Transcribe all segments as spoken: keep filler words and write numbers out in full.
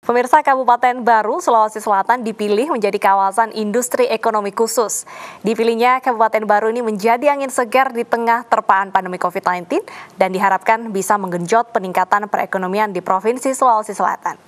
Pemirsa, Kabupaten Baru, Sulawesi Selatan dipilih menjadi kawasan industri ekonomi khusus. Dipilihnya Kabupaten Baru ini menjadi angin segar di tengah terpaan pandemi covid sembilan belas dan diharapkan bisa menggenjot peningkatan perekonomian di Provinsi Sulawesi Selatan.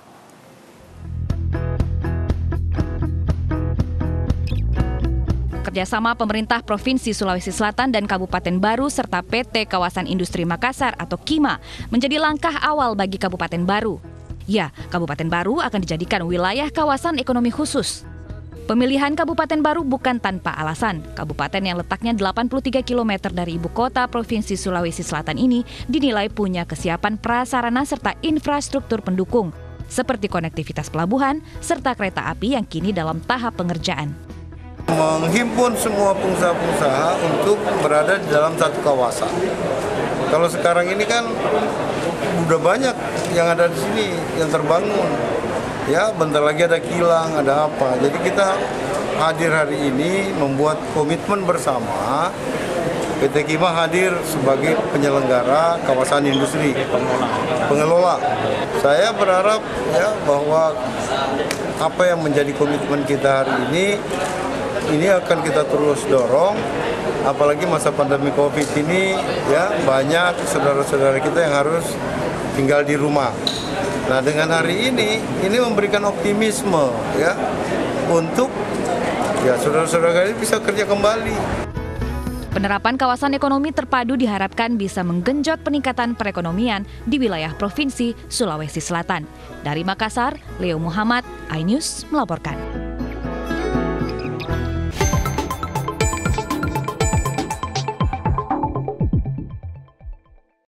Kerjasama pemerintah Provinsi Sulawesi Selatan dan Kabupaten Baru serta P T Kawasan Industri Makassar atau KIMA menjadi langkah awal bagi Kabupaten Baru. Ya, Kabupaten Baru akan dijadikan wilayah kawasan ekonomi khusus. Pemilihan Kabupaten Baru bukan tanpa alasan. Kabupaten yang letaknya delapan puluh tiga kilometer dari ibu kota Provinsi Sulawesi Selatan ini dinilai punya kesiapan prasarana serta infrastruktur pendukung, seperti konektivitas pelabuhan serta kereta api yang kini dalam tahap pengerjaan. Menghimpun semua pengusaha-pengusaha untuk berada di dalam satu kawasan. Kalau sekarang ini kan udah banyak yang ada di sini yang terbangun. Ya, bentar lagi ada kilang, ada apa. Jadi kita hadir hari ini membuat komitmen bersama. P T KIMA hadir sebagai penyelenggara kawasan industri, pengelola. Saya berharap ya bahwa apa yang menjadi komitmen kita hari ini ini akan kita terus dorong, apalagi masa pandemi Covid ini ya banyak saudara-saudara kita yang harus tinggal di rumah. Nah, dengan hari ini ini memberikan optimisme ya untuk ya saudara-saudara ini bisa kerja kembali. Penerapan kawasan ekonomi terpadu diharapkan bisa menggenjot peningkatan perekonomian di wilayah Provinsi Sulawesi Selatan. Dari Makassar, Leo Muhammad, iNews melaporkan.